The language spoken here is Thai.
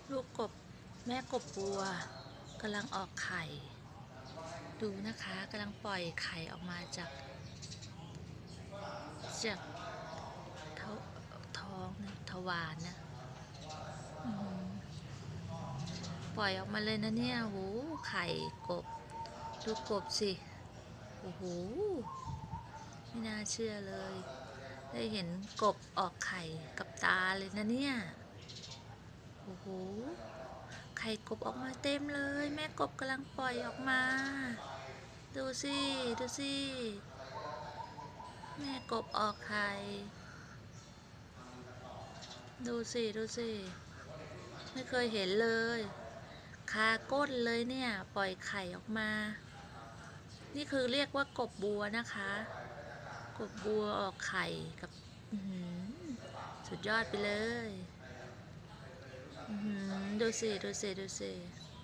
ลูกกบแม่กบบัวกำลังออกไข่ดูนะคะกำลังปล่อยไข่ออกมาจากท้องนะทวารนะปล่อยออกมาเลยนะเนี่ยโหไข่กบดูกบสิโอ้โหไม่น่าเชื่อเลยได้เห็นกบออกไข่กับตาเลยนะเนี่ยโอ้โหไข่กบออกมาเต็มเลยแม่กบกำลังปล่อยออกมาดูสิดูสิแม่กบออกไข่ดูสิดูสิไม่เคยเห็นเลยคาก้นเลยเนี่ยปล่อยไข่ออกมานี่คือเรียกว่ากบบัวนะคะกบบัวออกไข่กับสุดยอดไปเลยดูสิดูสิดูสิ